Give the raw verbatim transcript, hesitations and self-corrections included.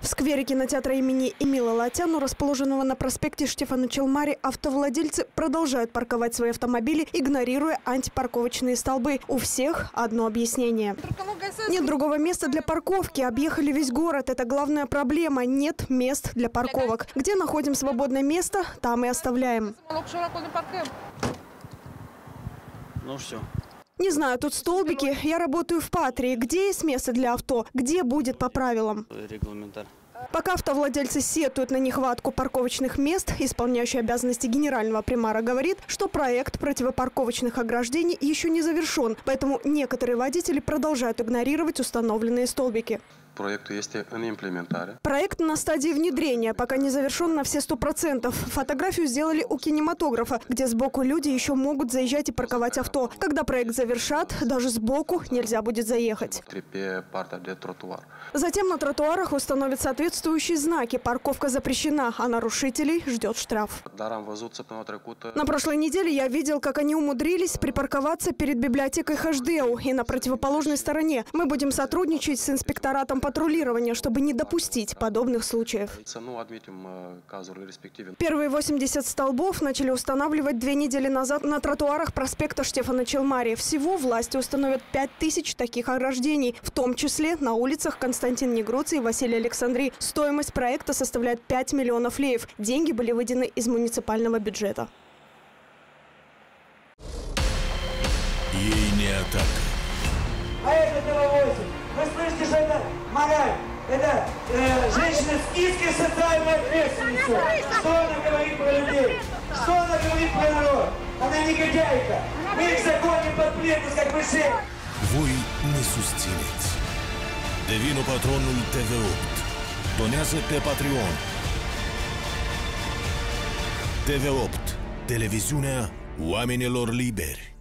В сквере кинотеатра имени Эмила Латяну, расположенного на проспекте Штефана Челмари, автовладельцы продолжают парковать свои автомобили, игнорируя антипарковочные столбы. У всех одно объяснение. Нет другого места для парковки. Объехали весь город. Это главная проблема. Нет мест для парковок. Где находим свободное место, там и оставляем. Ну все. Не знаю, тут столбики. Я работаю в Патрии. Где есть место для авто? Где будет по правилам? Регламентар. Пока автовладельцы сетуют на нехватку парковочных мест, исполняющий обязанности генерального примара говорит, что проект противопарковочных ограждений еще не завершен, поэтому некоторые водители продолжают игнорировать установленные столбики. Проект есть имплементare. Проект на стадии внедрения, пока не завершен на все сто процентов. Фотографию сделали у кинематографа, где сбоку люди еще могут заезжать и парковать авто. Когда проект завершат, даже сбоку нельзя будет заехать. Затем на тротуарах установят соответствующие знаки. Парковка запрещена, а нарушителей ждет штраф. На прошлой неделе я видел, как они умудрились припарковаться перед библиотекой Хашдеу и на противоположной стороне. Мы будем сотрудничать с инспекторатом патрулирования, чтобы не допустить подобных случаев. Первые восемьдесят столбов начали устанавливать две недели назад на тротуарах проспекта Штефана Челмари. Всего власти установят пять тысяч таких ограждений, в том числе на улицах Константин Негруций и Василий Александрий. Стоимость проекта составляет пять миллионов леев. Деньги были выделены из муниципального бюджета. Ей не атака. А это восемь. Вы слышите, что это мораль? Это э, женщина с низкой социальной ответственностью. Что она говорит про людей? Что она говорит про народ? Она негодяйка. Мы их загоним под плинтус, как мышей. Voi ne susțineți. Devino patronul T V opt. Donează pe Patreon. T V opt. Televiziunea oamenilor liberi.